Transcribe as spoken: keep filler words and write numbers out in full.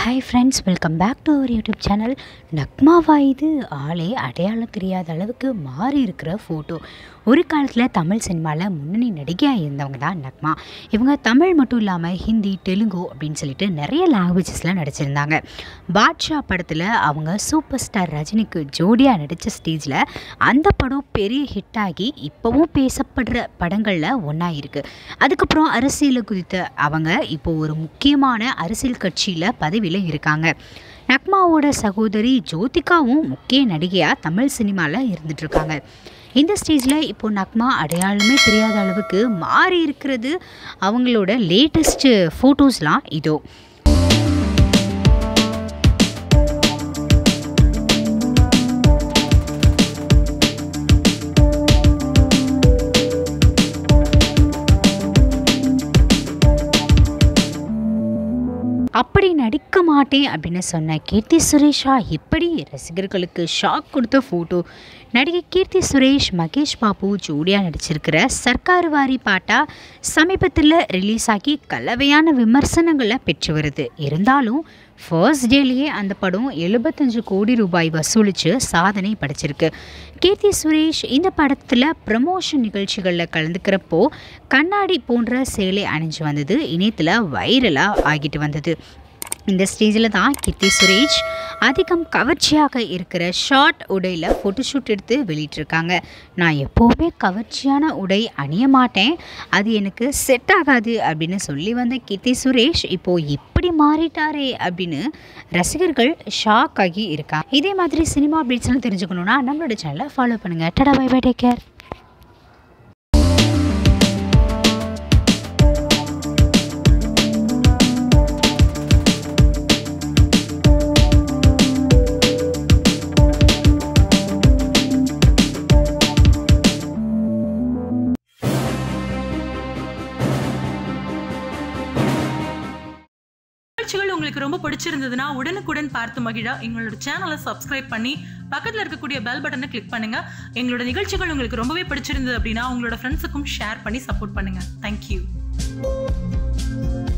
Hi friends, welcome back to our YouTube channel. நக்மாவா இது? ஆளே அடையாளம் தெரியாத அளவுக்கு மாறி இருக்கிற ஃபோட்டோ. ஒரு காலத்தில் தமிழ் சினிமாவில் முன்னணி நடிகையாக இருந்தவங்க தான் நக்மா. இவங்க தமிழ் மட்டும் இல்லாமல் ஹிந்தி, தெலுங்கு அப்படின்னு சொல்லிட்டு நிறைய லாங்குவேஜஸில் நடிச்சிருந்தாங்க. பாட்ஷா படத்தில் அவங்க சூப்பர் ஸ்டார் ரஜினிக்கு ஜோடியாக நடித்த ஸ்டேஜில் அந்த படம் பெரிய ஹிட் ஆகி இப்போவும் பேசப்படுற படங்களில் ஒன்றா இருக்குது. அதுக்கப்புறம் அரசியலை குறித்த அவங்க இப்போது ஒரு முக்கியமான அரசியல் கட்சியில் பதவியில் இருக்காங்க. நக்மாவோட சகோதரி ஜோதிகாவும் முக்கிய நடிகையாக தமிழ் சினிமாவில் இருந்துகிட்ருக்காங்க. இந்த ஸ்டேஜில் இப்போது நக்மா அடையாளமே தெரியாத அளவுக்கு மாறி இருக்கிறது அவங்களோட லேட்டஸ்ட்டு ஃபோட்டோஸ்லாம் இதோ. அப்படி நடிக்க மாட்டேன் அப்படின்னு சொன்ன கீர்த்தி சுரேஷா இப்படி ரசிகர்களுக்கு ஷாக் கொடுத்த ஃபோட்டோ. நடிகை கீர்த்தி சுரேஷ் மகேஷ் பாபு ஜோடியாக நடிச்சிருக்கிற சர்க்கார் வாரி பாட்டா சமீபத்தில் ரிலீஸ் ஆகி கலவையான விமர்சனங்களை பெற்று வருது. இருந்தாலும் ஃபர்ஸ்ட் டேலேயே அந்த படம் எழுபத்தஞ்சு கோடி ரூபாய் வசூலித்து சாதனை படைச்சிருக்கு. கீர்த்தி சுரேஷ் இந்த படத்தில் ப்ரமோஷன் நிகழ்ச்சிகளில் கலந்துக்கிறப்போ கண்ணாடி போன்ற சேலை அணிஞ்சு வந்தது இணையத்தில் வைரலாக ஆகிட்டு வந்தது. இந்த ஸ்டேஜில் தான் கீர்த்தி சுரேஷ் அதிகம் கவர்ச்சியாக இருக்கிற ஷார்ட் உடையில் ஃபோட்டோஷூட் எடுத்து வெளியிட்டிருக்காங்க. நான் எப்போவுமே கவர்ச்சியான உடை அணிய மாட்டேன், அது எனக்கு செட் ஆகாது அப்படின்னு சொல்லி வந்த கீர்த்தி சுரேஷ் இப்போது இப்படி மாறிட்டாரே அப்படின்னு ரசிகர்கள் ஷாக் ஆகி இருக்காங்க. இதே மாதிரி சினிமா அப்டேட்ஸ்லாம் தெரிஞ்சுக்கணுன்னா நம்மளோட சேனலை ஃபாலோ பண்ணுங்கள். டடா, பை பை, டேக் கேர். உங்களுக்கு ரொம்ப பிடிச்சிருந்ததுன்னா உடனுக்குடன் பார்த்து மகிழ எங்களோட சேனலை சப்ஸ்கிரைப் பண்ணி பக்கத்தில் இருக்கக்கூடிய பெல் பட்டனை கிளிக் பண்ணுங்க. எங்களோட நிகழ்ச்சிகள் உங்களுக்கு ரொம்பவே பிடிச்சிருந்தது அப்படின்னா உங்களோட ஃப்ரெண்ட்ஸுக்கும் ஷேர் பண்ணி சப்போர்ட் பண்ணுங்க. தேங்க்யூ.